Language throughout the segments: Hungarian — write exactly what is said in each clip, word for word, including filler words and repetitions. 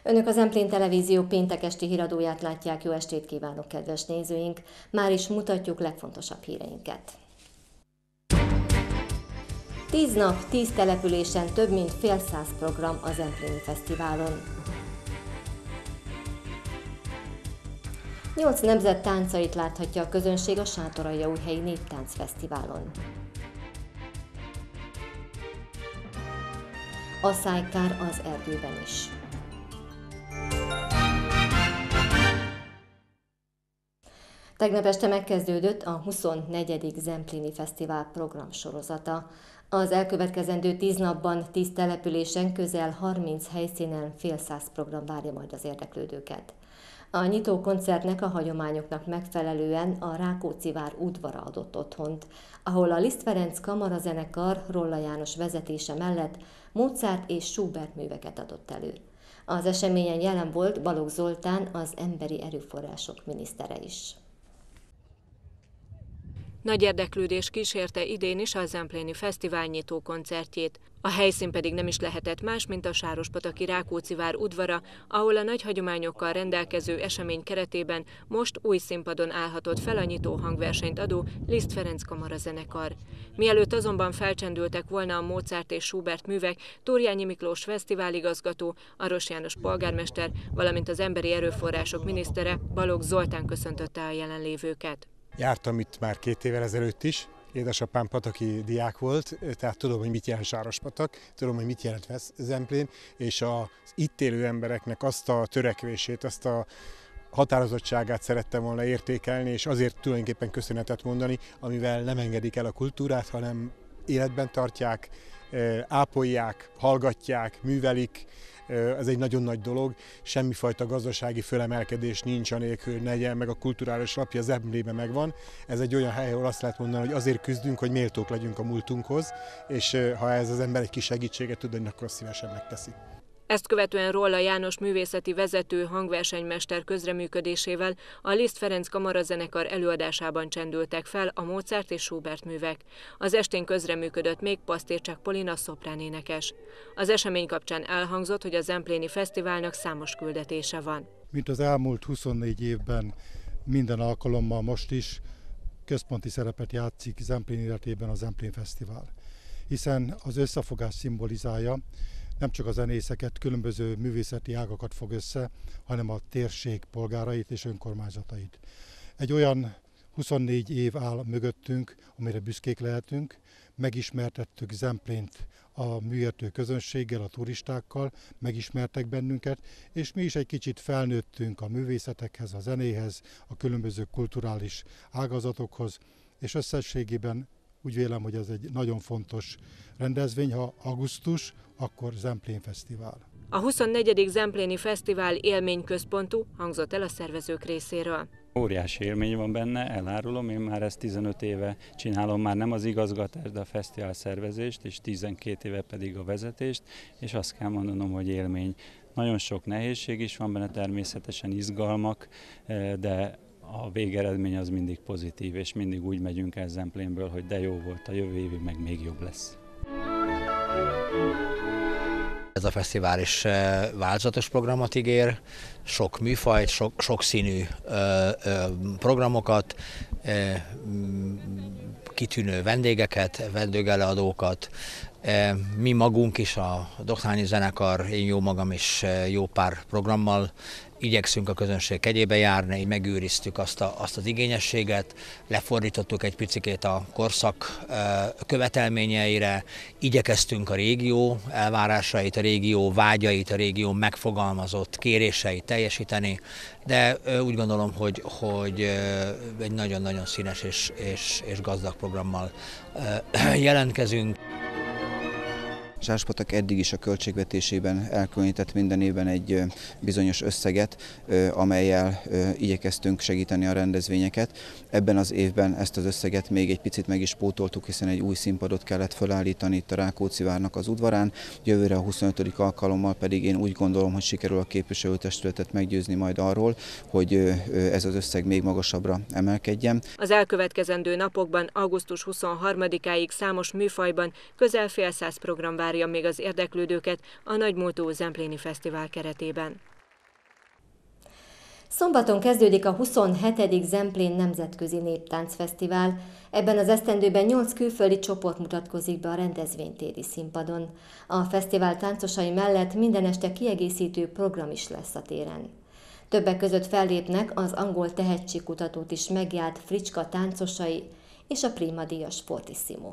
Önök az Zemplén Televízió péntek esti híradóját látják, jó estét kívánok, kedves nézőink! Már is mutatjuk legfontosabb híreinket. Tíz nap, tíz településen több mint fél száz program a Zempléni Fesztiválon. Nyolc nemzet táncait láthatja a közönség a Sátoraljaújhelyi Néptáncfesztiválon. A szájkár az erdőben is. Tegnap este megkezdődött a huszonnegyedik Zempléni Fesztivál programsorozata. Az elkövetkezendő tíz napban tíz településen közel harminc helyszínen fél száz program várja majd az érdeklődőket. A nyitó koncertnek a hagyományoknak megfelelően a Rákóczi-vár udvara adott otthont, ahol a Liszt Ferenc kamarazenekar Rolla János vezetése mellett Mozart és Schubert műveket adott elő. Az eseményen jelen volt Balogh Zoltán, az emberi erőforrások minisztere is. Nagy érdeklődés kísérte idén is a Zempléni Fesztivál nyitó koncertjét. A helyszín pedig nem is lehetett más, mint a sárospataki Rákóczi-vár udvara, ahol a nagy hagyományokkal rendelkező esemény keretében most új színpadon állhatott fel a nyitó hangversenyt adó Liszt Ferenc kamarazenekar. Mielőtt azonban felcsendültek volna a Mozart és Schubert művek, Tóriányi Miklós fesztiváligazgató, Aros János polgármester, valamint az emberi erőforrások minisztere, Balogh Zoltán köszöntötte a jelenlévőket. Jártam itt már két évvel ezelőtt is, édesapám pataki diák volt, tehát tudom, hogy mit jelent Sárospatak, tudom, hogy mit jelent Zemplén, és az itt élő embereknek azt a törekvését, azt a határozottságát szerettem volna értékelni, és azért tulajdonképpen köszönetet mondani, amivel nem engedik el a kultúrát, hanem életben tartják, ápolják, hallgatják, művelik. Ez egy nagyon nagy dolog, semmifajta gazdasági fölemelkedés nincs anélkül, legyen meg a kulturális lapja Zemplében megvan. Ez egy olyan hely, ahol azt lehet mondani, hogy azért küzdünk, hogy méltók legyünk a múltunkhoz, és ha ez az ember egy kis segítséget tud adni, akkor szívesen megteszi. Ezt követően Rolla János művészeti vezető hangversenymester közreműködésével a Liszt Ferenc kamarazenekar előadásában csendültek fel a Mozart és Schubert művek. Az estén közreműködött még Pasztércsák Polina szopránénekes. Az esemény kapcsán elhangzott, hogy a Zempléni Fesztiválnak számos küldetése van. Mint az elmúlt huszonnégy évben, minden alkalommal most is központi szerepet játszik Zemplén életében a Zemplén Fesztivál. Hiszen az összefogás szimbolizálja, nem csak a zenészeket, különböző művészeti ágakat fog össze, hanem a térség polgárait és önkormányzatait. Egy olyan huszonnégy év áll mögöttünk, amire büszkék lehetünk, megismertettük Zemplént a műértő közönséggel, a turistákkal, megismertek bennünket, és mi is egy kicsit felnőttünk a művészetekhez, a zenéhez, a különböző kulturális ágazatokhoz, és összességében úgy vélem, hogy ez egy nagyon fontos rendezvény, ha augusztus, akkor Zemplén Fesztivál. A huszonnegyedik Zempléni Fesztivál élményközpontú, hangzott el a szervezők részéről. Óriási élmény van benne, elárulom, én már ezt tizenöt éve csinálom, már nem az igazgatást, de a fesztivál szervezést, és tizenkét éve pedig a vezetést, és azt kell mondanom, hogy élmény. Nagyon sok nehézség is van benne, természetesen izgalmak, de a végeredmény az mindig pozitív, és mindig úgy megyünk el Zemplénből, hogy de jó volt, a jövő évig meg még jobb lesz. Ez a fesztivál is változatos programot ígér, sok műfajt, sok, sokszínű ö, ö, programokat, ö, kitűnő vendégeket, vendégelőadókat. Mi magunk is, a Doknányi zenekar, én jó magam is jó pár programmal igyekszünk a közönség kegyébe járni, így megőriztük azt, a, azt az igényességet, lefordítottuk egy picikét a korszak követelményeire, igyekeztünk a régió elvárásait, a régió vágyait, a régió megfogalmazott kéréseit teljesíteni, de úgy gondolom, hogy, hogy egy nagyon-nagyon színes és, és, és gazdag programmal jelentkezünk. Sárospatak eddig is a költségvetésében elkülönített minden évben egy bizonyos összeget, amellyel igyekeztünk segíteni a rendezvényeket. Ebben az évben ezt az összeget még egy picit meg is pótoltuk, hiszen egy új színpadot kellett felállítani itt a Rákóczi-várnak az udvarán. Jövőre a huszonötödik alkalommal pedig én úgy gondolom, hogy sikerül a képviselőtestületet meggyőzni majd arról, hogy ez az összeg még magasabbra emelkedjen. Az elkövetkezendő napokban, augusztus huszonharmadikáig számos műfajban közel fél száz program várja még az érdeklődőket a nagymúltú Zempléni Fesztivál keretében. Szombaton kezdődik a huszonhetedik Zemplén Nemzetközi Néptáncfesztivál. Ebben az esztendőben nyolc külföldi csoport mutatkozik be a rendezvénytéri színpadon. A fesztivál táncosai mellett minden este kiegészítő program is lesz a téren. Többek között fellépnek az angol tehetségkutatót is megjárt Fricska táncosai és a Prima díjas Fortissimo.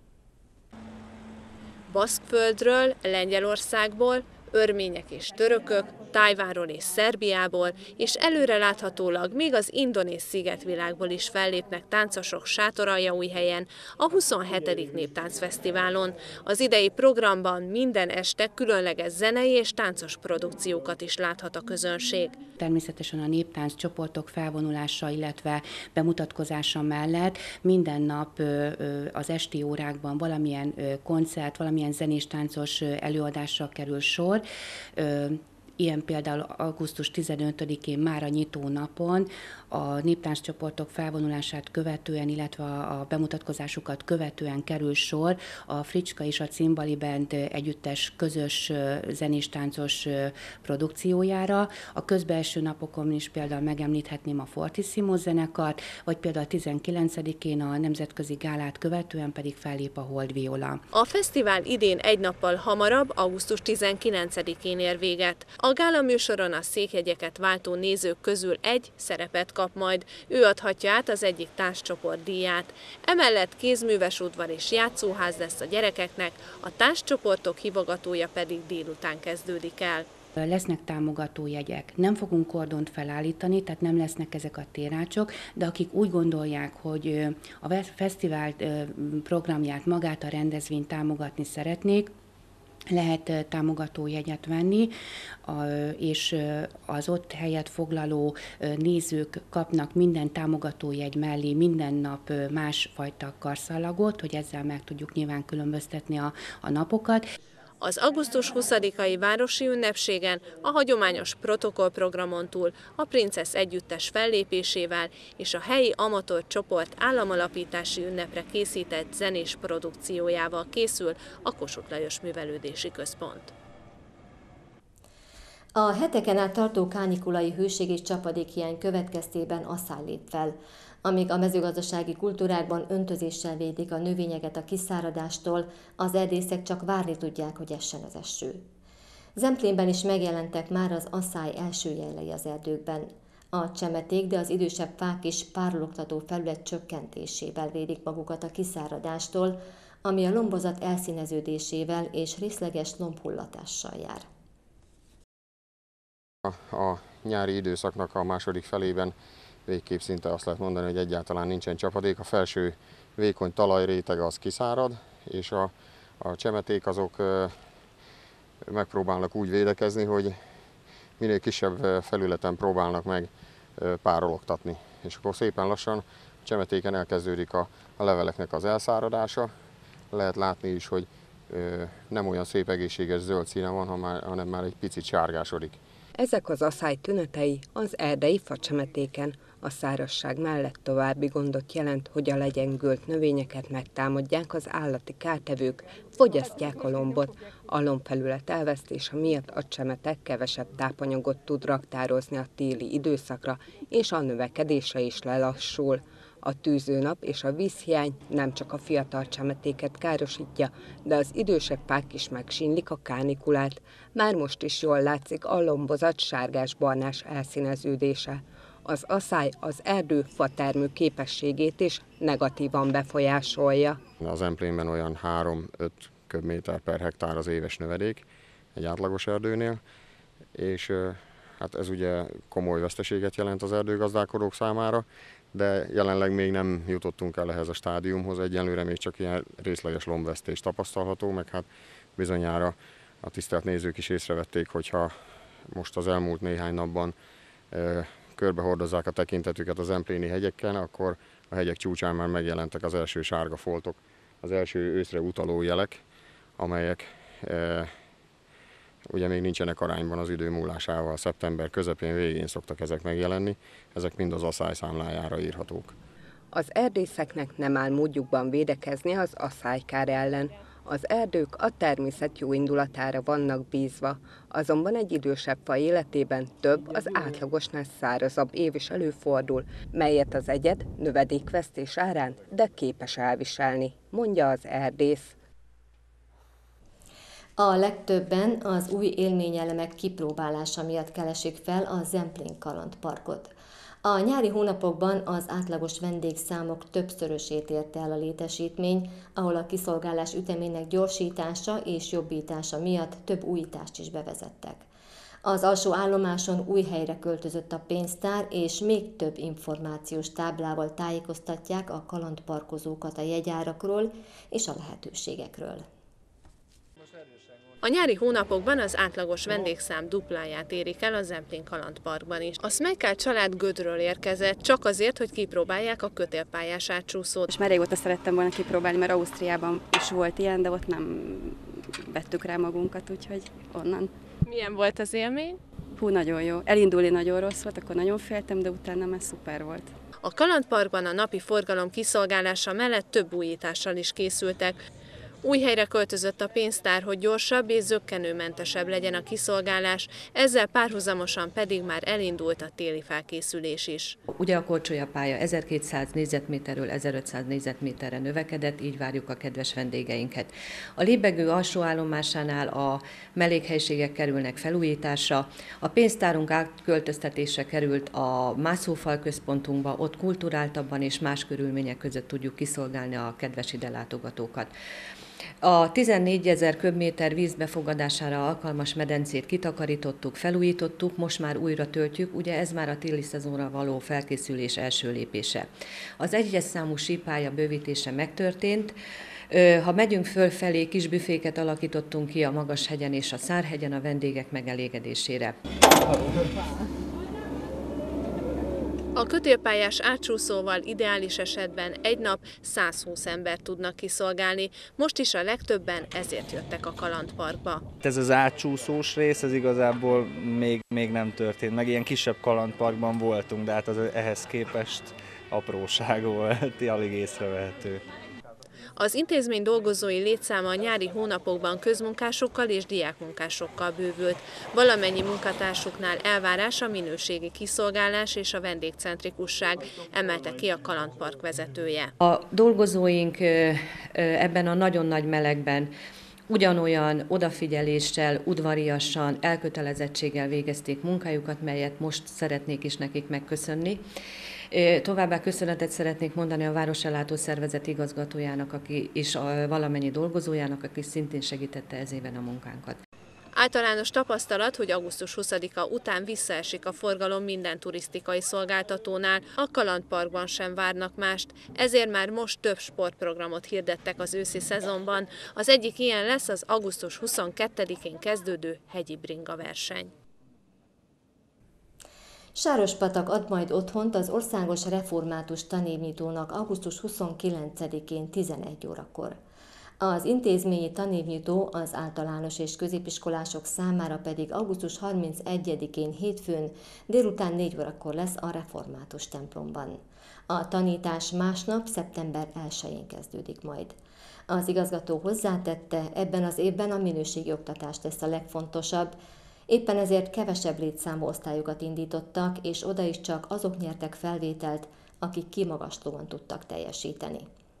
Baszkföldről, Lengyelországból, örmények és törökök, Tajvánról és Szerbiából, és előreláthatólag még az indonéz szigetvilágból is fellépnek táncosok Sátoraljaújhelyen, a huszonhetedik Néptáncfesztiválon. Az idei programban minden este különleges zenei és táncos produkciókat is láthat a közönség. Természetesen a néptánc csoportok felvonulása, illetve bemutatkozása mellett minden nap az esti órákban valamilyen koncert, valamilyen zenés-táncos előadásra kerül sor. Ilyen például augusztus tizenötödikén már a nyitó napon a néptánccsoportok felvonulását követően, illetve a bemutatkozásukat követően kerül sor a Fricska és a Cimbali Band együttes közös zenés-táncos produkciójára. A közbeeső napokon is például megemlíthetném a Fortissimo zenekart, vagy például a tizenkilencedikén a nemzetközi gálát követően pedig fellép a Holdviola. A fesztivál idén egy nappal hamarabb, augusztus tizenkilencedikén ér véget. A gála műsoron a székjegyeket váltó nézők közül egy szerepet kap majd, ő adhatja át az egyik tánccsoport díját. Emellett kézműves udvar és játszóház lesz a gyerekeknek, a tánccsoportok hívogatója pedig délután kezdődik el. Lesznek támogató jegyek. Nem fogunk kordont felállítani, tehát nem lesznek ezek a térácsok, de akik úgy gondolják, hogy a fesztivál programját, magát a rendezvényt támogatni szeretnék, lehet támogatójegyet venni, és az ott helyet foglaló nézők kapnak minden támogatójegy mellé minden nap másfajta karszalagot, hogy ezzel meg tudjuk nyilván különböztetni a, a napokat. Az augusztus huszadikai városi ünnepségen a hagyományos protokollprogramon túl a Princesz együttes fellépésével és a helyi amatőr csoport államalapítási ünnepre készített zenés produkciójával készül a Kossuth Lajos Művelődési Központ. A heteken át tartó kánikulai hőség és csapadékhiány következtében asszály lép fel. Amíg a mezőgazdasági kultúrákban öntözéssel védik a növényeket a kiszáradástól, az erdészek csak várni tudják, hogy essen az eső. Zemplénben is megjelentek már az asszály első jelei az erdőkben. A csemeték, de az idősebb fák is párologtató felület csökkentésével védik magukat a kiszáradástól, ami a lombozat elszíneződésével és részleges lombhullatással jár. A nyári időszaknak a második felében végképp szinte azt lehet mondani, hogy egyáltalán nincsen csapadék. A felső vékony talajréteg az kiszárad, és a, a csemeték azok megpróbálnak úgy védekezni, hogy minél kisebb felületen próbálnak meg párologtatni. És akkor szépen lassan a csemetéken elkezdődik a, a leveleknek az elszáradása. Lehet látni is, hogy nem olyan szép egészséges zöld színe van, hanem már egy picit sárgásodik. Ezek az asszály tünetei az erdei facsemetéken. A szárazság mellett további gondot jelent, hogy a legyengült növényeket megtámadják az állati kártevők, fogyasztják a lombot. A lombfelület elvesztése miatt a csemetek kevesebb tápanyagot tud raktározni a téli időszakra, és a növekedése is lelassul. A tűzőnap és a vízhiány nem csak a fiatal csemetéket károsítja, de az idősebb fák is megsínlik a kánikulát. Már most is jól látszik a lombozat sárgás-barnás elszíneződése. Az asszály az erdő fatermő képességét is negatívan befolyásolja. Az Zemplénben olyan három-öt köbméter per hektár az éves növedék egy átlagos erdőnél, és hát ez ugye komoly veszteséget jelent az erdőgazdálkodók számára, de jelenleg még nem jutottunk el ehhez a stádiumhoz, egyenlőre még csak ilyen részleges lombvesztés tapasztalható, meg hát bizonyára a tisztelt nézők is észrevették, hogyha most az elmúlt néhány napban e, körbehordozzák a tekintetüket az zempléni hegyeken, akkor a hegyek csúcsán már megjelentek az első sárga foltok, az első őszre utaló jelek, amelyek e, ugye még nincsenek arányban az idő múlásával, szeptember közepén, végén szoktak ezek megjelenni, ezek mind az asszály számlájára írhatók. Az erdészeknek nem áll módjukban védekezni az asszálykár ellen. Az erdők a természet jó indulatára vannak bízva, azonban egy idősebb faj életében több, az átlagosnál szárazabb év is előfordul, melyet az egyed növedékvesztés árán, de képes elviselni, mondja az erdész. A legtöbben az új élményelemek kipróbálása miatt keresik fel a Zemplén kalandparkot. A nyári hónapokban az átlagos vendégszámok többszörösét érte el a létesítmény, ahol a kiszolgálás ütemének gyorsítása és jobbítása miatt több újítást is bevezettek. Az alsó állomáson új helyre költözött a pénztár, és még több információs táblával tájékoztatják a kalandparkozókat a jegyárakról és a lehetőségekről. A nyári hónapokban az átlagos vendégszám dupláját érik el a Zemplén kalandparkban is. A Smekál család Gödről érkezett, csak azért, hogy kipróbálják a kötélpályás átcsúszót. És már régóta szerettem volna kipróbálni, mert Ausztriában is volt ilyen, de ott nem vettük rá magunkat, úgyhogy onnan. Milyen volt az élmény? Hú, nagyon jó. Elindulni nagyon rossz volt, akkor nagyon féltem, de utána már szuper volt. A kalandparkban a napi forgalom kiszolgálása mellett több újítással is készültek. Új helyre költözött a pénztár, hogy gyorsabb és zökkenőmentesebb legyen a kiszolgálás, ezzel párhuzamosan pedig már elindult a téli felkészülés is. Ugye a korcsolyapálya ezerkétszáz négyzetméterről ezerötszáz négyzetméterre növekedett, így várjuk a kedves vendégeinket. A lébegő alsó állomásánál a mellékhelységek kerülnek felújításra, a pénztárunk átköltöztetése került a mászófal központunkba, ott kulturáltabban és más körülmények között tudjuk kiszolgálni a kedves ide látogatókat. A tizennégyezer köbméter víz befogadására alkalmas medencét kitakarítottuk, felújítottuk, most már újra töltjük, ugye ez már a téli szezonra való felkészülés első lépése. Az egyes számú sípálya bővítése megtörtént. Ha megyünk fölfelé, kis büféket alakítottunk ki a Magashegyen és a Szárhegyen a vendégek megelégedésére. A kötélpályás átcsúszóval ideális esetben egy nap százhúsz embert tudnak kiszolgálni, most is a legtöbben ezért jöttek a kalandparkba. Ez az átcsúszós rész, ez igazából még, még nem történt, meg ilyen kisebb kalandparkban voltunk, de hát az ehhez képest apróság volt, alig észrevehető. Az intézmény dolgozói létszáma a nyári hónapokban közmunkásokkal és diákmunkásokkal bővült. Valamennyi munkatársuknál elvárás a minőségi kiszolgálás és a vendégcentrikusság, emelte ki a kalandpark vezetője. A dolgozóink ebben a nagyon nagy melegben ugyanolyan odafigyeléssel, udvariasan, elkötelezettséggel végezték munkájukat, melyet most szeretnék is nekik megköszönni. Továbbá köszönetet szeretnék mondani a Városellátó Szervezet igazgatójának, aki és a valamennyi dolgozójának, aki szintén segítette ez éven a munkánkat. Általános tapasztalat, hogy augusztus huszadika után visszaesik a forgalom minden turisztikai szolgáltatónál, a kalandparkban sem várnak mást, ezért már most több sportprogramot hirdettek az őszi szezonban. Az egyik ilyen lesz az augusztus huszonkettedikén kezdődő hegyi bringa verseny. Sárospatak ad majd otthont az Országos Református Tanévnyitónak augusztus huszonkilencedikén tizenegy órakor. Az intézményi tanévnyitó az általános és középiskolások számára pedig augusztus harmincegyedikén hétfőn délután négy órakor lesz a Református templomban. A tanítás másnap, szeptember elsején kezdődik majd. Az igazgató hozzátette, ebben az évben a minőségi oktatás lesz a legfontosabb, éppen ezért kevesebb létszámú osztályokat indítottak, és oda is csak azok nyertek felvételt, akik kimagaslóan tudtak teljesíteni.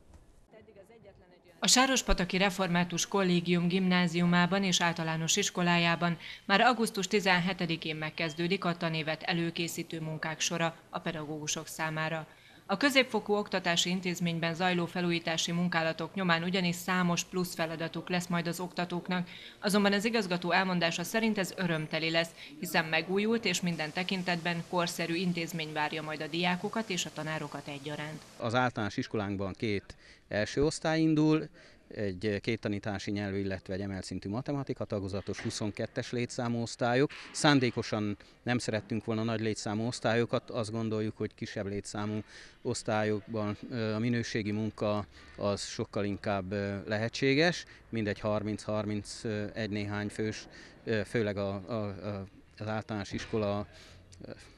A Sárospataki Református Kollégium gimnáziumában és általános iskolájában már augusztus tizenhetedikén megkezdődik a tanévet előkészítő munkák sora a pedagógusok számára. A középfokú oktatási intézményben zajló felújítási munkálatok nyomán ugyanis számos plusz feladatuk lesz majd az oktatóknak, azonban az igazgató elmondása szerint ez örömteli lesz, hiszen megújult és minden tekintetben korszerű intézmény várja majd a diákokat és a tanárokat egyaránt. Az általános iskolánkban két első osztály indul, egy két tanítási nyelvű, illetve egy emelt szintű matematika tagozatos huszonkettes létszámú osztályok. Szándékosan nem szerettünk volna nagy létszámú osztályokat, azt gondoljuk, hogy kisebb létszámú osztályokban a minőségi munka az sokkal inkább lehetséges, mindegy harminc-harmincegy néhány fős, főleg a, a, az általános iskola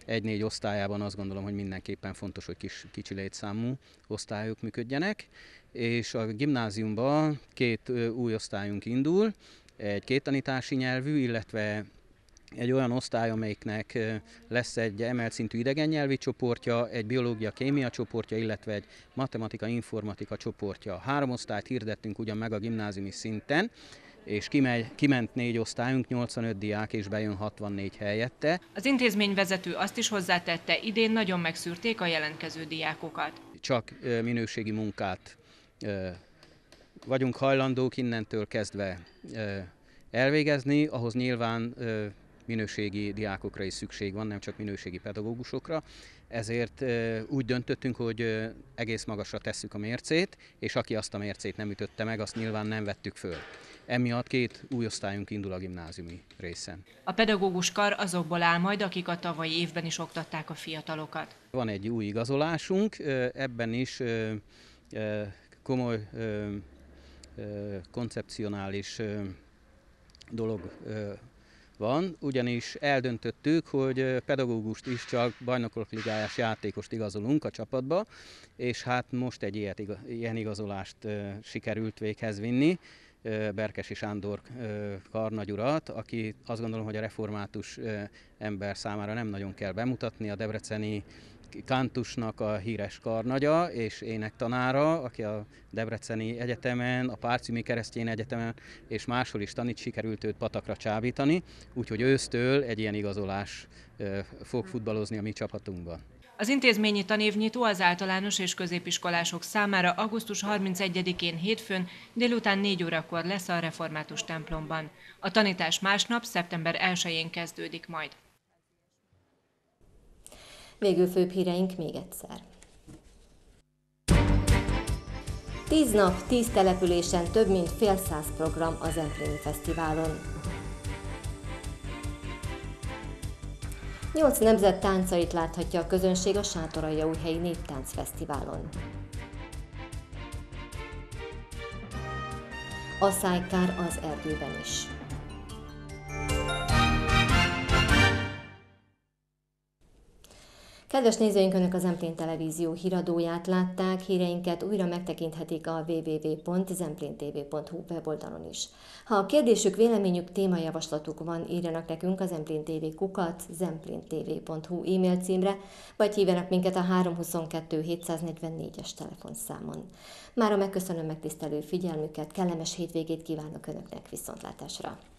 egy-négy osztályában azt gondolom, hogy mindenképpen fontos, hogy kis, kicsi létszámú osztályok működjenek, és a gimnáziumban két új osztályunk indul, egy kéttanítási nyelvű, illetve egy olyan osztály, amelyiknek lesz egy emelt szintű idegen nyelvi csoportja, egy biológia-kémia csoportja, illetve egy matematika-informatika csoportja. Három osztályt hirdettünk ugyan meg a gimnáziumi szinten, és kimegy, kiment négy osztályunk, nyolcvanöt diák, és bejön hatvannégy helyette. Az intézményvezető azt is hozzátette, idén nagyon megszűrték a jelentkező diákokat. Csak minőségi munkát vagyunk hajlandók innentől kezdve elvégezni, ahhoz nyilván minőségi diákokra is szükség van, nem csak minőségi pedagógusokra. Ezért úgy döntöttünk, hogy egész magasra tesszük a mércét, és aki azt a mércét nem ütötte meg, azt nyilván nem vettük föl. Emiatt két új osztályunk indul a gimnáziumi részen. A pedagógus kar azokból áll majd, akik a tavalyi évben is oktatták a fiatalokat. Van egy új igazolásunk, ebben is komoly koncepcionális dolog van, ugyanis eldöntöttük, hogy pedagógust is csak bajnokok ligájás játékost igazolunk a csapatba, és hát most egy ilyet, ilyen igazolást sikerült véghez vinni, Berkesi Sándor karnagyurat, aki azt gondolom, hogy a református ember számára nem nagyon kell bemutatni, a debreceni kantusnak a híres karnagya és énektanára, aki a Debreceni Egyetemen, a Párcümi Keresztény Egyetemen és máshol is tanít, sikerült őt patakra csábítani, úgyhogy ősztől egy ilyen igazolás fog futballozni a mi csapatunkban. Az intézményi tanévnyitó az általános és középiskolások számára augusztus harmincegyedikén hétfőn délután négy órakor lesz a református templomban. A tanítás másnap, szeptember elsején kezdődik majd. Végül főbb híreink még egyszer. Tíz nap, tíz településen több mint fél száz program a Zempléni Fesztiválon. Nyolc nemzet táncait láthatja a közönség a Sátoraljaújhelyi Néptáncfesztiválon. A szájkár az erdőben is. Kedves nézőink, Önök a Zemplén Televízió híradóját látták, híreinket újra megtekinthetik a double-u double-u double-u pont zempléntv pont hu weboldalon is. Ha a kérdésük, véleményük, témajavaslatuk van, írjanak nekünk a zempléntv kukac zempléntv pont hu e-mail címre, vagy hívjanak minket a három huszonkettő hétszáznegyvennégyes telefonszámon. Mára megköszönöm megtisztelő figyelmüket, kellemes hétvégét kívánok Önöknek, viszontlátásra!